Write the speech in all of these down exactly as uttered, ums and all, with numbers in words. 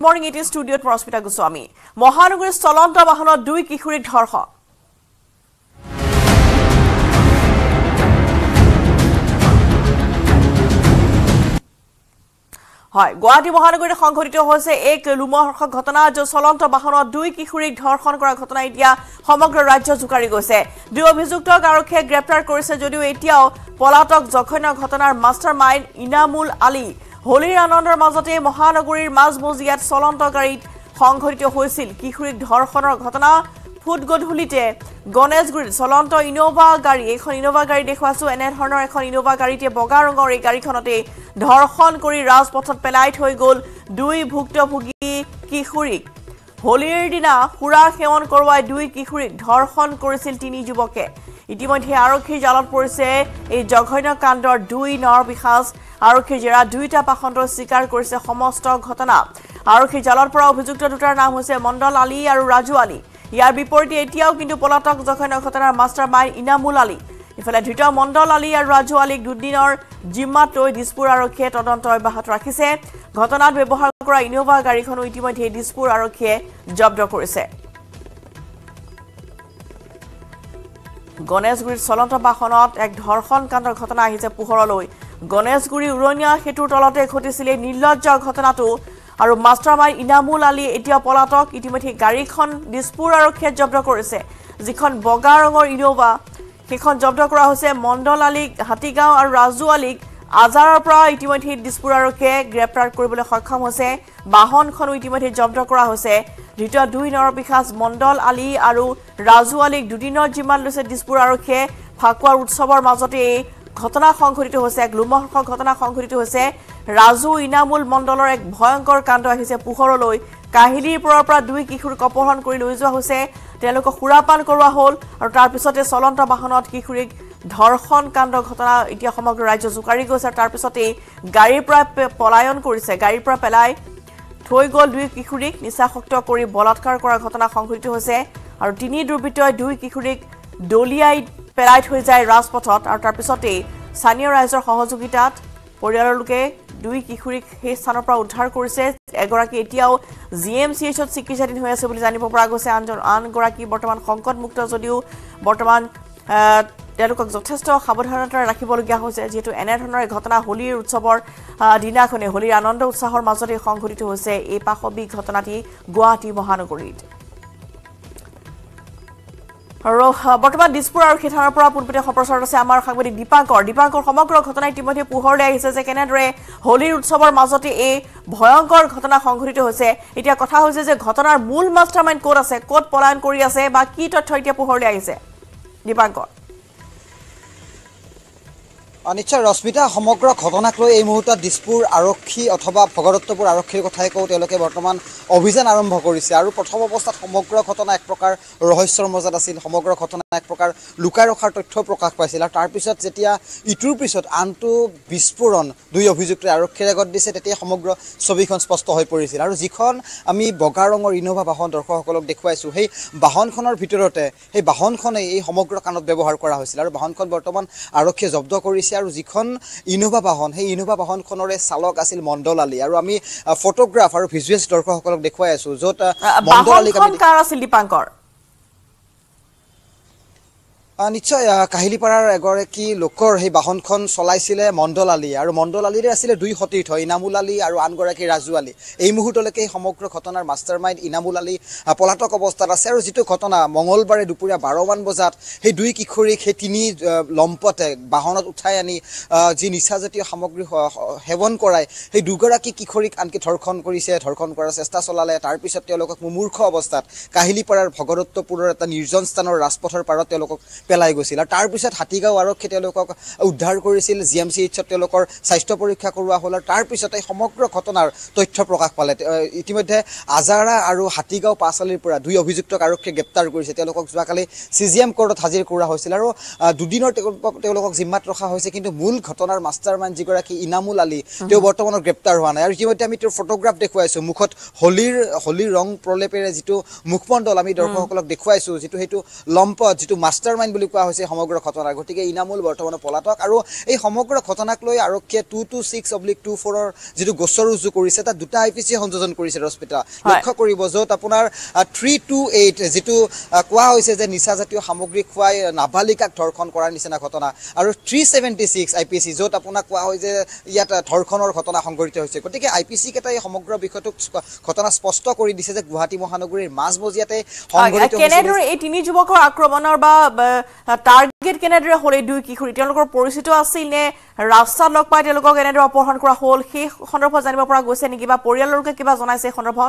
morning eighteen ষ্টুডিঅ'ত ৰশ্মিতা গোস্বামী মহানগৰীৰ চলন্ত বাহনত দুই কিশোৰীক ধৰ্ষণ হয় গুৱাহাটী মহানগৰীত সংঘটিত হৈছে এক লোমহৰ্ষক ঘটনা য'ত চলন্ত বাহনত দুই কিশোৰীক ধৰ্ষণ কৰা ঘটনা এতিয়া সমগ্ৰ ৰাজ্য জুকাৰি গৈছে দুই অভিযুক্তক আৰক্ষীয়ে গ্ৰেপ্তাৰ কৰিছে যদিও এতিয়াও পলাতক জঘন্য ঘটনাৰ মাষ্টাৰমাইণ্ড ইনামুল আলী হোলীৰ আনন্দৰ মাজতে মহানগৰীৰ মাজমজিয়াত চলন্ত গাড়ীত সংঘটিত হৈছিল কিশোৰীক ধৰ্ষণৰ ঘটনা ফুটগধুলিতে গণেশগুৰিত চলন্ত ইনোভা গাড়ী এখন ইনোভা গাড়ী দেখুৱাছো এনে ধৰণৰ এখন ইনোভা গাড়ীতে বগা ৰঙৰ এই গাড়ীখনতে ধৰ্ষণ কৰি ৰাজপথত পেলাই থৈ গ'ল দুই ভুক্তভোগী কিশোৰীক হোলীৰ দিনা সুৰা সেৱন কৰোৱাই দুই কিশোৰীক ধৰ্ষণ কৰিছিল তিনি যুৱকে ইতিমধ্যে আৰক্ষীৰ জালত পৰিছে এই জঘন্য কাণ্ডৰ দুই নৰবিখাস আৰক্ষীৰ জেৰা দুইটা পাখণ্ডৰ স্বীকাৰ কৰিছে সমস্ত ঘটনা আৰক্ষীৰ জালৰ পৰা অভিযুক্ত দুটাৰ নাম হৈছে মণ্ডল আলী আৰু ৰাজু আলী ইয়াৰ বিপৰীতে এতিয়াও কিন্তু পলাতক জঘন্য ঘটনাৰ মাষ্টাৰমাইণ্ড ইনামুল আলী ইফালে ধৃত মণ্ডল আলী আৰু ৰাজু আলীক দুদিনৰ জিম্মাত লৈ দিছপুৰ আৰক্ষীয়ে তদন্ত অব্যাহত ৰাখিছে ঘটনাত ব্যৱহাৰ কৰা ইনোভা গাড়ীখনো ইতিমধ্যে দিছপুৰ আৰক্ষীয়ে জব্দ কৰিছে গণেশগুৰিৰ চলন্ত বাহনত এক ধৰ্ষণ কাণ্ডৰ ঘটনা আহিছে পোহৰলৈ গণেশগুৰি উৰণীয়া সেতুৰ তলতে ঘটিছিল এই নিৰ্লজ্জ ঘটনাটো আৰু মাষ্টাৰমাইণ্ড ইনামুল আলী এতিয়া পলাতক ইতিমধ্যে গাড়ীখন দিছপুৰ আৰক্ষীয়ে জব্দ কৰিছে যিখন বগা ৰঙৰ ইনোভা সেইখন জব্দ কৰা হৈছে মণ্ডল আলীক হাতীগাঁও আৰু ৰাজু আলীক আজাৰৰ পৰা ইতিমধ্যে দিছপুৰ আৰক্ষীয়ে গ্ৰেপ্তাৰ কৰিবলৈ সক্ষম হৈছে বাহনখনো ইতিমধ্যে জব্দ কৰা হৈছে ধৃত দুই নৰবিখাস মণ্ডল আলী আৰু ৰাজু আলীক দুদিনৰ জিম্মাত লৈছে দিছপুৰ আৰক্ষীয়ে ফাকুৱাৰ উৎসৱৰ মাজতে এই ঘটনা সংঘটিত হৈছে এক লোমহৰ্ষক ঘটনা সংঘটিত হৈছে ৰাজু ইনামুল মণ্ডলৰ এক ভয়ংকৰ কাণ্ড আহিছে পোহৰলৈ কাহিলীৰ পৰৰ পৰা দুই কিশোৰক অপহৰণ কৰি লৈ যোৱা হৈছে তেওঁলোকক সুৰাপান কৰোৱা হ'ল আৰু তাৰ পিছতে চলন্ত বাহনত কিশোৰীক ধৰ্ষণ কাণ্ড ঘটনা এতিয়া সমগ্ৰ ৰাজ্য জুকাৰি গৈছে তাৰ পিছতে গাড়ীৰ পৰা পলায়ন কৰিছে গাড়ীৰ পৰা পেলাই থৈ গ'ল দুই কিশোৰীক নিচাসক্ত কৰি বলাৎকাৰ কৰাৰ ঘটনা সংঘটিত হৈছে আৰু তিনি দুৰ্বৃত্তই দুই কিশোৰীক দলিয়াই পেলাই থৈ যায় ৰাজপথত আৰু তাৰ পিছতে স্থানীয় ৰাইজৰ সহযোগিতাত পৰিয়ালৰ লোকে দুই কিশোৰীক সেই স্থানৰ পৰা উদ্ধাৰ কৰিছে এগৰাকী এতিয়াও জি এম চি এইচত চিকিৎসাধীন হৈ আছে বুলি জানিব পৰা গৈছে আনজন আনগৰাকী বৰ্তমান সংকটমুক্ত যদিও বৰ্তমান তেওঁলোকক যথেষ্ট সাৱধানতা ৰাখিবলগীয়া হৈছে যিহেতু এনেধৰণৰ ঘটনা হোলীৰ উৎসৱৰ দিনাখনে হোলীৰ আনন্দ উৎসাহৰ মাজতে সংঘটিত হৈছে এই পাশবিক ঘটনাটি গুৱাহাটী মহানগৰীত আৰু বৰ্তমান দিছপুৰ আৰক্ষী থানাৰ পৰা পোনপটীয়া সম্প্ৰচাৰত আছে আমাৰ সাংবাদিক দীপাংকৰ দীপাংকৰ সমগ্ৰ ঘটনা ইতিমধ্যে পোহৰলৈ আহিছে যে কেনেদৰে হোলীৰ উৎসৱৰ মাজতে এই ভয়ংকৰ ঘটনা সংঘটিত হৈছে এতিয়া কথা হৈছে যে ঘটনাৰ মূল মাষ্টাৰমাইণ্ড ক'ত আছে ক'ত পলায়ন কৰি আছে বা কি তথ্য এতিয়া পোহৰলৈ আহিছে দীপাংকৰ নিশ্চয় ৰশ্মিতা সমগ্ৰ ঘটনাক লৈ এই মুহূৰ্তত দিছপুৰ আৰক্ষী অথবা ভগদত্তপুৰ আৰক্ষীৰ কথাই কওঁ তেওঁলোকে বৰ্তমান অভিযান আৰম্ভ কৰিছে আৰু প্ৰথম অৱস্থাত সমগ্ৰ ঘটনা এক প্ৰকাৰ ৰহস্যৰ মাজত আছিল সমগ্ৰ ঘটনা এক প্ৰকাৰ লুকাই ৰখাৰ তথ্য প্ৰকাশ পাইছিল আৰু তাৰপিছত যেতিয়া ইটোৰ পিছত আনটো বিস্ফোৰণ দুই অভিযুক্তই আৰক্ষীৰ আগত দিছে তেতিয়া সমগ্ৰ ছবিখন স্পষ্ট হৈ পৰিছিল আৰু যিখন আমি বগা ৰঙৰ ইনোভা বাহন দৰ্শকসকলক দেখুৱাইছোঁ সেই বাহনখনৰ ভিতৰতে সেই বাহনখনে এই সমগ্ৰ কামত ব্যৱহাৰ কৰা হৈছিল আৰু বাহনখন বৰ্তমান আৰক্ষীয়ে জব্দ কৰিছে আৰু যিখন ইনোভা বাহন সেই ইনোভা বাহনখনৰে চালক আছিল মণ্ডল আলী আৰু আমি ফটোগ্ৰাফ আৰু ভিজুৱেলছ দৰ্শকসকলক দেখুৱাই আছো য'ত মণ্ডল আলী কাৰ আছিল দীপাংকৰ নিশ্চয় কাহিলীপাৰাৰ এগৰাকী লোকৰ সেই বাহনখন চলাইছিলে মণ্ডল আলী আৰু মণ্ডল আলীৰে আছিলে দুই সতীৰ্থ ইনামুল আলী আৰু আনগৰাকী ৰাজু আলী এই মুহূৰ্তলৈকে সমগ্ৰ ঘটনাৰ মাষ্টাৰমাইণ্ড ইনামুল আলী পলাতক অৱস্থাত আছে আৰু যিটো ঘটনা মঙলবাৰে দুপৰীয়া বাৰমান বজাত সেই দুই কিশোৰীক সেই তিনি লম্পতে বাহনত উঠাই আনি যি নিচাজাতীয় সামগ্ৰী সেৱন কৰাই সেই দুগৰাকী কিশোৰীক আনকি ধৰ্ষণ কৰিছে ধৰ্ষণ কৰাৰ চেষ্টা চলালে তাৰপিছত তেওঁলোকক মুমূৰ্ষ অৱস্থাত কাহিলীপাৰাৰ ভগদত্তপুৰৰ এটা নিৰ্জন স্থানৰ ৰাজপথৰ পাৰত তেওঁলোকক পেলাই গৈছিল আৰু তাৰপিছত হাতীগাঁও আৰক্ষীয়ে তেওঁলোকক উদ্ধাৰ কৰিছিল জি এম চি এইচত তেওঁলোকৰ স্বাস্থ্য পৰীক্ষা কৰোৱা হ'ল আৰু তাৰপিছতে সমগ্ৰ ঘটনাৰ তথ্য প্ৰকাশ পালে ইতিমধ্যে আজাৰা আৰু হাতীগাঁও পাঁচআলিৰ পৰা দুই অভিযুক্তক আৰক্ষীয়ে গ্ৰেপ্তাৰ কৰিছে তেওঁলোকক যোৱাকালি চি জি এম কোৰ্টত হাজিৰ কৰোৱা হৈছিল আৰু দুদিনৰ তেওঁলোকক জিম্মাত ৰখা হৈছে কিন্তু মূল ঘটনাৰ মাষ্টাৰমাইণ্ড যিগৰাকী ইনামুল আলী তেওঁ বৰ্তমানত গ্ৰেপ্তাৰ হোৱা নাই আৰু ইতিমধ্যে আমি তেওঁৰ ফটোগ্ৰাফ দেখুৱাইছোঁ মুখত হোলীৰ হোলীৰ ৰং প্ৰলেপেৰে যিটো মুখমণ্ডল আমি দৰ্শকসকলক দেখুৱাইছোঁ যিটো সেইটো লম্পট যিটো মাষ্টাৰমাইণ্ড বুলি কোৱা হৈছে সমগ্ৰ ঘটনা গতিকে ইনামুল বৰ্তমানে পলাতক আৰু এই সমগ্ৰ ঘটনাক লৈ আৰক্ষীয়ে two two six oblique two ফ'ৰৰ যিটো গোচৰ ৰুজু কৰিছে তাত দুটা আই পি চি সংযোজন কৰিছে ৰস্মিতা লক্ষ্য কৰিব য'ত আপোনাৰ থ্ৰী টু এইট যিটো কোৱা হৈছে যে নিচাজাতীয় সামগ্ৰী খুৱাই নাবালিকাক ধৰ্ষণ কৰাৰ নিচিনা ঘটনা আৰু three seventy six I P C য'ত আপোনাক কোৱা হয় যে ইয়াত ধৰ্ষণৰ ঘটনা সংঘটিত হৈছে গতিকে আই পি চি কেইটাই সমগ্ৰ বিষয়টোক ঘটনা স্পষ্ট কৰি দিছে যে গুৱাহাটী মহানগৰীৰ মাজমজিয়াতে সংঘটিত কেনেদৰে এই তিনি যুৱকৰ আক্ৰমণৰ বা টাৰ্গেট কেনেদৰে হ'ল এই দুই কিশোৰী তেওঁলোকৰ পৰিচিত আছিল নে ৰাস্তাত লগ পাই তেওঁলোকক এনেদৰে অপহৰণ কৰা হ'ল সেই সন্দৰ্ভত জানিব পৰা গৈছে নেকি বা পৰিয়ালৰ লোকে কিবা জনাইছে এই সন্দৰ্ভত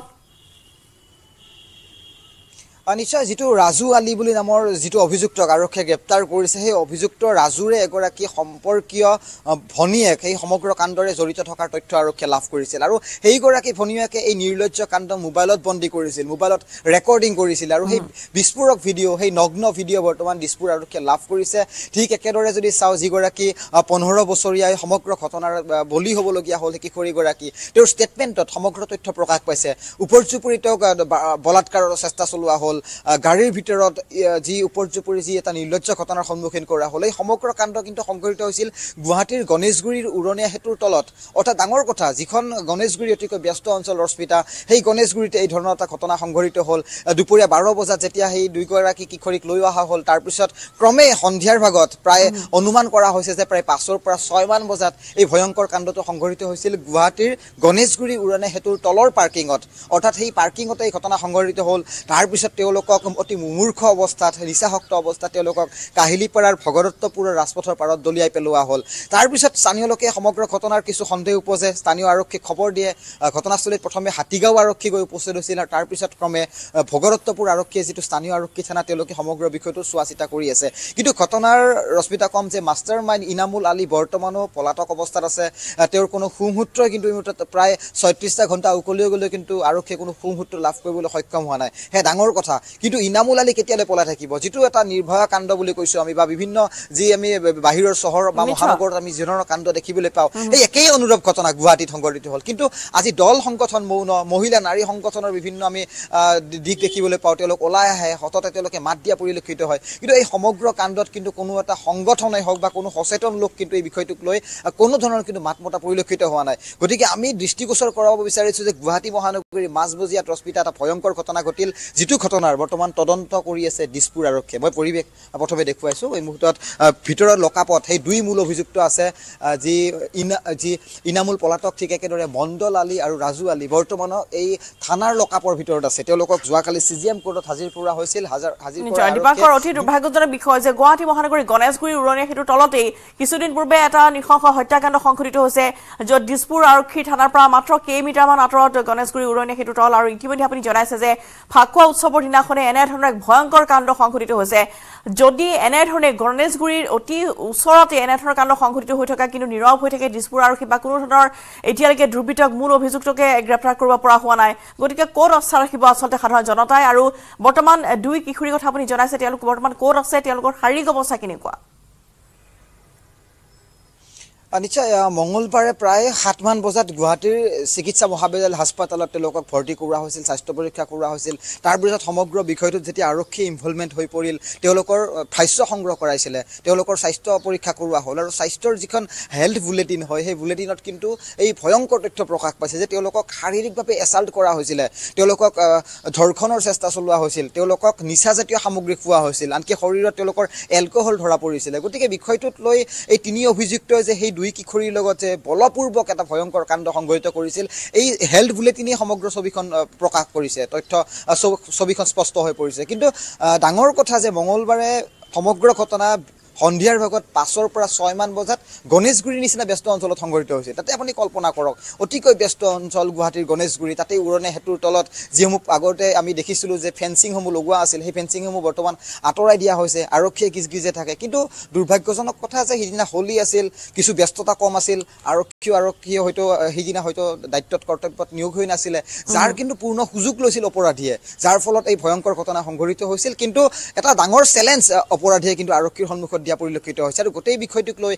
নিশ্চয় যিটো ৰাজু আলী বুলি নামৰ যিটো অভিযুক্তক আৰক্ষীয়ে গ্ৰেপ্তাৰ কৰিছে সেই অভিযুক্ত ৰাজুৰে এগৰাকী সম্পৰ্কীয় ভনীয়েক এই সমগ্ৰ কাণ্ডৰে জড়িত থকাৰ তথ্য আৰক্ষীয়ে লাভ কৰিছিল আৰু সেইগৰাকী ভনীয়েকে এই নিৰ্লজ্জ কাণ্ড মোবাইলত বন্দী কৰিছিল মোবাইলত ৰেকৰ্ডিং কৰিছিল আৰু সেই বিস্ফোৰক ভিডিঅ' সেই নগ্ন ভিডিঅ' বৰ্তমান দিছপুৰ আৰক্ষীয়ে লাভ কৰিছে ঠিক একেদৰে যদি চাওঁ যিগৰাকী পোন্ধৰ বছৰীয়া সমগ্ৰ ঘটনাৰ বলি হ'বলগীয়া হ'ল কিশোৰীগৰাকী তেওঁৰ ষ্টেটমেণ্টত সমগ্ৰ তথ্য প্ৰকাশ পাইছে উপৰ্যুপৰি তেওঁক বলাৎকাৰৰ চেষ্টা চলোৱা হ'ল গাড়ীৰ ভিতৰত যি উপৰ্যুপৰি যি এটা নিৰ্লজ্জ ঘটনাৰ সন্মুখীন কৰা হ'ল এই সমগ্ৰ কাণ্ড কিন্তু সংঘটিত হৈছিল গুৱাহাটীৰ গণেশগুৰিৰ উৰণীয়া সেতুৰ তলত অৰ্থাৎ ডাঙৰ কথা যিখন গণেশগুৰি অতিকৈ ব্যস্ত অঞ্চল ৰস্মিতা সেই গণেশগুৰিতে এই ধৰণৰ এটা ঘটনা সংঘটিত হ'ল দুপৰীয়া বাৰ বজাত যেতিয়া সেই দুইগৰাকী কিশোৰীক লৈ অহা হ'ল তাৰপিছত ক্ৰমে সন্ধিয়াৰ ভাগত প্ৰায় অনুমান কৰা হৈছে যে প্ৰায় পাঁচৰ পৰা ছয়মান বজাত এই ভয়ংকৰ কাণ্ডটো সংঘটিত হৈছিল গুৱাহাটীৰ গণেশগুৰি উৰণীয়া সেতুৰ তলৰ পাৰ্কিঙত অৰ্থাৎ সেই পাৰ্কিঙতে এই ঘটনা সংঘটিত হ'ল তাৰপিছত তেওঁলোকক অতি মুমূৰ্ষ অৱস্থাত নিচাসক্ত অৱস্থাত তেওঁলোকক কাহিলীপাৰাৰ ভগদত্তপুৰৰ ৰাজপথৰ পাৰত দলিয়াই পেলোৱা হ'ল তাৰপিছত স্থানীয় লোকে সমগ্ৰ ঘটনাৰ কিছু সন্দেহ উপজে স্থানীয় আৰক্ষীক খবৰ দিয়ে ঘটনাস্থলীত প্ৰথমে হাতীগাঁও আৰক্ষী গৈ উপস্থিত হৈছিল আৰু তাৰপিছত ক্ৰমে ভগদত্তপুৰ আৰক্ষীয়ে যিটো স্থানীয় আৰক্ষী থানা তেওঁলোকে সমগ্ৰ বিষয়টো চোৱা চিতা কৰি আছে কিন্তু ঘটনাৰ ৰশ্মিতা কম যে মাষ্টাৰ মাইণ্ড ইনামুল আলী বৰ্তমানো পলাতক অৱস্থাত আছে তেওঁৰ কোনো সুমূত্ৰই কিন্তু এই মুহূৰ্তত প্ৰায় ছয়ত্ৰিছটা ঘণ্টা উকলিও গ'লেও কিন্তু আৰক্ষীয়ে কোনো সুমূত্ৰ লাভ কৰিবলৈ সক্ষম হোৱা নাই সেয়া ডাঙৰ কথা কিন্তু ইনামুল আলী কেতিয়ালৈ পলাই থাকিব যিটো এটা নিৰ্ভয়া কাণ্ড বুলি কৈছোঁ আমি বা বিভিন্ন যি আমি বাহিৰৰ চহৰ বা মহানগৰত আমি যি ধৰণৰ কাণ্ড দেখিবলৈ পাওঁ এই একেই অনুৰূপ ঘটনা গুৱাহাটীত সংঘটিত হ'ল কিন্তু আজি দল সংগঠন মৌন মহিলা নাৰী সংগঠনৰ বিভিন্ন আমি দিশ দেখিবলৈ পাওঁ তেওঁলোক ওলাই আহে সততে তেওঁলোকে মাত দিয়া পৰিলক্ষিত হয় কিন্তু এই সমগ্ৰ কাণ্ডত কিন্তু কোনো এটা সংগঠনেই হওক বা কোনো সচেতন লোক কিন্তু এই বিষয়টোক লৈ কোনো ধৰণৰ কিন্তু মাত মতা পৰিলক্ষিত হোৱা নাই গতিকে আমি দৃষ্টিগোচৰ কৰাব বিচাৰিছোঁ যে গুৱাহাটী মহানগৰীৰ মাজমজিয়াত ৰস্মিতা এটা ভয়ংকৰ ঘটনা ঘটিল যিটো ঘটনাৰ বৰ্তমান তদন্ত কৰি আছে দিছপুৰ আৰক্ষীয়ে মই পৰিৱেশ প্ৰথমে দেখুৱাইছোঁ এই মুহূৰ্তত ভিতৰত লকাপত সেই দুই মূল অভিযুক্ত আছে যি ইনা যি ইনামুল পলাতক ঠিক একেদৰে মণ্ডল আলী আৰু ৰাজু আলী বৰ্তমানৰ এই থানাৰ লকাপৰ ভিতৰত আছে তেওঁলোকক যোৱাকালি চি জি এম কোৰ্টত হাজিৰ কৰা হৈছিল হাজাৰ হাজিৰ দিবাকৰ অতি দুৰ্ভাগ্যজনক বিষয় যে গুৱাহাটী মহানগৰীৰ গণেশগুৰি উৰণীয়া সেতুৰ তলতেই কিছুদিন পূৰ্বে এটা নৃশংস হত্যাকাণ্ড সংঘটিত হৈছে য'ত দিছপুৰ আৰক্ষী থানাৰ পৰা মাত্ৰ কেইমিটাৰমান আঁতৰত গণেশগুৰি উৰণীয়া সেতুৰ তল আৰু ইতিমধ্যে আপুনি জনাইছে যে ফাকুৱা উৎসৱৰ দিনাখনে এনেধৰণৰ এক ভয়ংকৰ কাণ্ড সংঘটিত হৈছে যদি এনেধৰণে গণেশগুৰিৰ অতি ওচৰতে এনেধৰণৰ কাণ্ড সংঘটিত হৈ থকা কিন্তু নীৰৱ হৈ থাকে দিছপুৰ আৰক্ষী বা কোনো ধৰণৰ এতিয়ালৈকে দুৰ্বৃত্তক মূল অভিযুক্তকে গ্ৰেপ্তাৰ কৰিব পৰা হোৱা নাই গতিকে ক'ত আস্থা ৰাখিব আচলতে সাধাৰণ জনতাই আৰু বৰ্তমান দুই কিশোৰীৰ কথা আপুনি জনাইছে তেওঁলোক বৰ্তমান ক'ত আছে তেওঁলোকৰ শাৰীৰিক অৱস্থা কেনেকুৱা নিশ্চয় মঙলবাৰে প্ৰায় সাতমান বজাত গুৱাহাটীৰ চিকিৎসা মহাবিদ্যালয় হাস্পতালত তেওঁলোকক ভৰ্তি কৰোৱা হৈছিল স্বাস্থ্য পৰীক্ষা কৰোৱা হৈছিল তাৰ পিছত সমগ্ৰ বিষয়টোত যেতিয়া আৰক্ষী ইনভলভমেণ্ট হৈ পৰিল তেওঁলোকৰ ভাষ্য সংগ্ৰহ কৰাইছিলে তেওঁলোকৰ স্বাস্থ্য পৰীক্ষা কৰোৱা হ'ল আৰু স্বাস্থ্যৰ যিখন হেল্থ বুলেটিন হয় সেই বুলেটিনত কিন্তু এই ভয়ংকৰ তথ্য প্ৰকাশ পাইছে যে তেওঁলোকক শাৰীৰিকভাৱে এছাল্ট কৰা হৈছিলে তেওঁলোকক ধৰ্ষণৰ চেষ্টা চলোৱা হৈছিল তেওঁলোকক নিচাজাতীয় সামগ্ৰী খোৱা হৈছিল আনকি শৰীৰত তেওঁলোকৰ এলকহল ধৰা পৰিছিলে গতিকে বিষয়টোত লৈ এই তিনি অভিযুক্তই যে সেই দুই কিশোৰীৰ লগত যে বলপূৰ্বক এটা ভয়ংকৰ কাণ্ড সংঘটিত কৰিছিল এই হেল্থ বুলেটিনে সমগ্ৰ ছবিখন প্ৰকাশ কৰিছে তথ্য ছবিখন স্পষ্ট হৈ পৰিছে কিন্তু ডাঙৰ কথা যে মঙলবাৰে সমগ্ৰ ঘটনা সন্ধিয়াৰ ভাগত পাঁচৰ পৰা ছয়মান বজাত গণেশগুৰিৰ নিচিনা ব্যস্ত অঞ্চলত সংঘটিত হৈছে তাতে আপুনি কল্পনা কৰক অতিকৈ ব্যস্ত অঞ্চল গুৱাহাটীৰ গণেশগুৰি তাতে উৰণীয়া সেতুৰ তলত যিসমূহ আগতে আমি দেখিছিলোঁ যে ফেন্সিংসমূহ লগোৱা আছিল সেই ফেন্সিংসমূহ বৰ্তমান আঁতৰাই দিয়া হৈছে আৰক্ষীয়ে গিজগিজে থাকে কিন্তু দুৰ্ভাগ্যজনক কথা যে সিদিনা হোলী আছিল কিছু ব্যস্ততা কম আছিল আৰক্ষী আৰক্ষীয়ে হয়তো সিদিনা হয়তো দায়িত্বত কৰ্তব্যত নিয়োগ হৈ নাছিলে যাৰ কিন্তু পূৰ্ণ সুযোগ লৈছিল অপৰাধীয়ে যাৰ ফলত এই ভয়ংকৰ ঘটনা সংঘটিত হৈছিল কিন্তু এটা ডাঙৰ চেলেঞ্জ অপৰাধীয়ে কিন্তু আৰক্ষীৰ সন্মুখত দিয়া পৰিলক্ষিত হৈছে আৰু গোটেই বিষয়টোক লৈ আৰক্ষী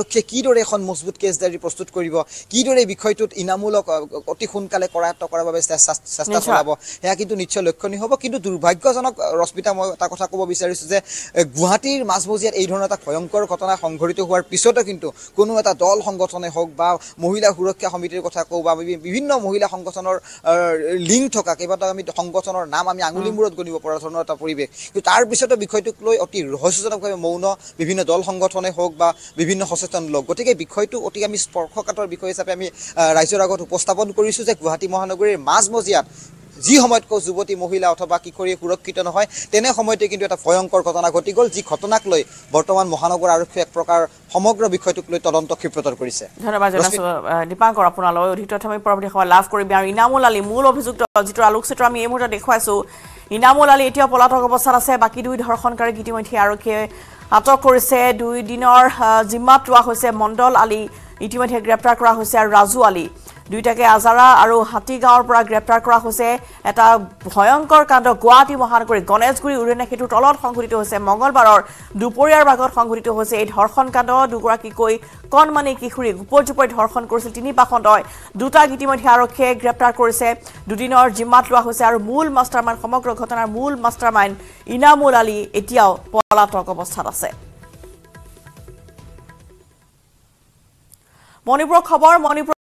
আৰক্ষীয়ে কিদৰে এখন মজবুত কেছ ডায়েৰী প্ৰস্তুত কৰিব কিদৰে বিষয়টোত ইনামূলক অতি সোনকালে কৰায়ত্ব কৰাৰ বাবে চেষ্টা চলাব সেয়া কিন্তু নিশ্চয় লক্ষণীয় হ'ব কিন্তু দুৰ্ভাগ্যজনক ৰশ্মিতা মই এটা কথা ক'ব বিচাৰিছোঁ যে গুৱাহাটীৰ মাজমজিয়াত এই ধৰণৰ এটা ভয়ংকৰ ঘটনা সংঘটিত হোৱাৰ পিছতো কিন্তু কোনো এটা দল সংগঠনে হওক বা মহিলা সুৰক্ষা সমিতিৰ কথা কওঁ বা বিভিন্ন মহিলা সংগঠনৰ লিংক থকা কেইবাটাও আমি সংগঠনৰ নাম আমি আঙুলি মূৰত গণিব পৰা ধৰণৰ এটা পৰিৱেশ কিন্তু তাৰ পিছতো বিষয়টোক লৈ অতি ৰহস্যজনকভাৱে মৌন বিভিন্ন দল সংগঠনে হওক বা বিভিন্ন সচেতন লোক গতিকে বিষয়টো অতি আমি স্পৰ্শকাতৰ বিষয় হিচাপে আমি ৰাইজৰ আগত উপস্থাপন কৰিছোঁ যে গুৱাহাটী মহানগৰীৰ মাজমজিয়াত যি সময়তকৈ যুৱতী মহিলা অথবা কিশোৰী সুৰক্ষিত নহয় তেনে সময়তে কিন্তু এটা ভয়ংকৰ ঘটনা ঘটি গ'ল যি ঘটনাক লৈ বৰ্তমান মহানগৰ আৰক্ষীয়ে এক প্ৰকাৰ সমগ্ৰ বিষয়টোক লৈ তদন্ত ক্ষিপ্ৰতৰ কৰিছে ধন্যবাদ জনাইছোঁ দীপাংকৰ আপোনালৈ অধিক তথ্য আমি পৰৱৰ্তী সময় লাভ কৰিম আৰু ইনামুল আলী মূল অভিযুক্ত যিটো আলোকচিত্ৰ আমি এই মুহূৰ্তত দেখুৱাইছোঁ ইনামুল আলী এতিয়াও পলাতক অৱস্থাত আছে বাকী দুই ধৰ্ষণকাৰীক ইতিমধ্যে আৰক্ষীয়ে আটক কৰিছে দুই দিনৰ জিম্মাত লোৱা হৈছে মণ্ডল আলী ইতিমধ্যে গ্ৰেপ্তাৰ কৰা হৈছে আৰু ৰাজু আলী দুইটাকে আজাৰা আৰু হাতীগাঁৱৰ পৰা গ্ৰেপ্তাৰ কৰা হৈছে এটা ভয়ংকৰ কাণ্ড গুৱাহাটী মহানগৰী গণেশগুৰি উৰণীয়া সেতুৰ তলত সংঘটিত হৈছে মঙলবাৰৰ দুপৰীয়াৰ ভাগত সংঘটিত হৈছে এই ধৰ্ষণ কাণ্ড দুগৰাকীকৈ কণমানি কিশোৰীক উপৰ্যুপৰি ধৰ্ষণ কৰিছিল তিনি পাখণ্ডই দুটাক ইতিমধ্যে আৰক্ষীয়ে গ্ৰেপ্তাৰ কৰিছে দুদিনৰ জিম্মাত লোৱা হৈছে আৰু মূল মাষ্টাৰমাইণ্ড সমগ্ৰ ঘটনাৰ মূল মাষ্টাৰমাইণ্ড ইনামুল আলী এতিয়াও পলাতক অৱস্থাত আছে মণিপুৰৰ খবৰ মণিপুৰ